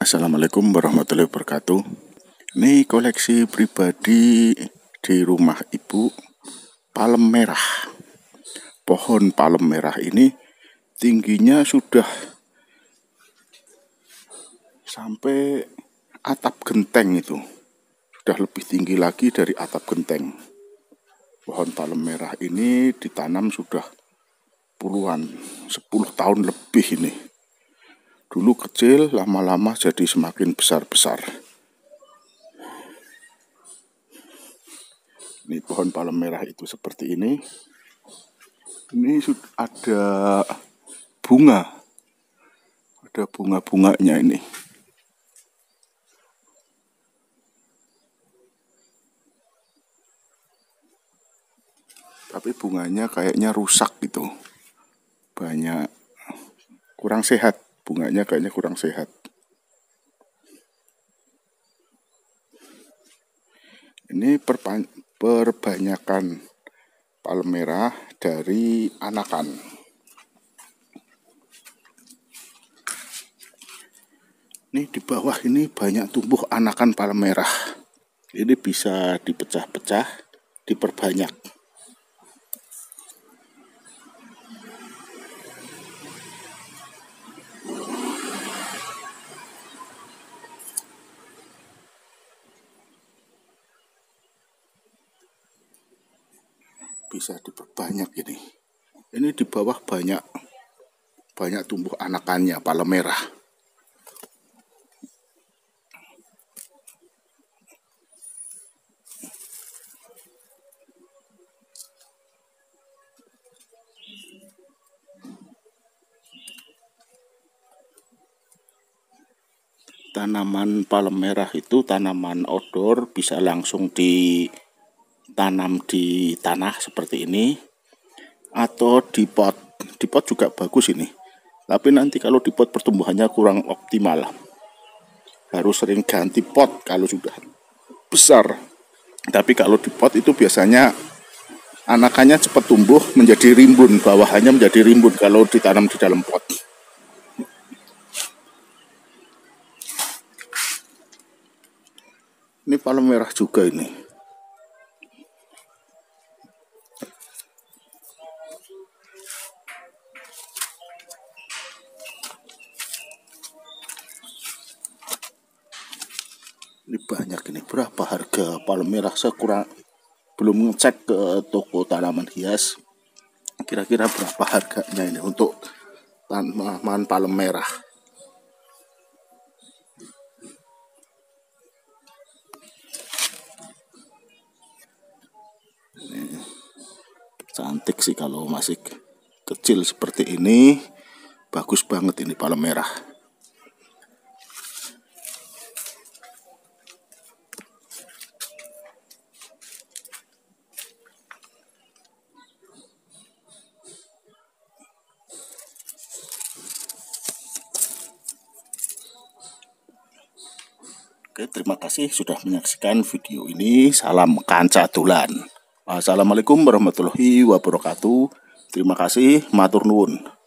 Assalamualaikum warahmatullahi wabarakatuh. Ini koleksi pribadi di rumah ibu, palem merah. Pohon palem merah ini tingginya sudah sampai atap genteng itu. Sudah lebih tinggi lagi dari atap genteng. Pohon palem merah ini ditanam sudah puluhan, 10 tahun lebih ini. Dulu kecil, lama-lama jadi semakin besar-besar. Ini pohon palem merah itu seperti ini. Ini ada bunga. Ada bunga-bunganya ini. Tapi bunganya kayaknya rusak gitu. Banyak kurang sehat. Bunganya kayaknya kurang sehat. Ini perbanyakan palem merah dari anakan. Ini di bawah ini banyak tumbuh anakan palem merah. Ini bisa dipecah-pecah, diperbanyak. Bisa diperbanyak ini. Ini di bawah banyak tumbuh anakannya palem merah. Tanaman palem merah itu tanaman outdoor, bisa langsung ditanam di tanah seperti ini atau di pot. Di pot juga bagus ini. Tapi nanti kalau di pot pertumbuhannya kurang optimal. Harus sering ganti pot kalau sudah besar. Tapi kalau di pot itu biasanya anakannya cepat tumbuh menjadi rimbun, bawahannya menjadi rimbun kalau ditanam di dalam pot. Ini palem merah juga ini. Ini banyak ini. Berapa harga palem merah? Saya belum ngecek ke toko tanaman hias. Kira-kira berapa harganya ini untuk tanaman palem merah? Ini cantik sih kalau masih kecil seperti ini. Bagus banget ini palem merah. Oke, terima kasih sudah menyaksikan video ini. Salam kanca dolan. Assalamualaikum warahmatullahi wabarakatuh. Terima kasih, matur nuwun.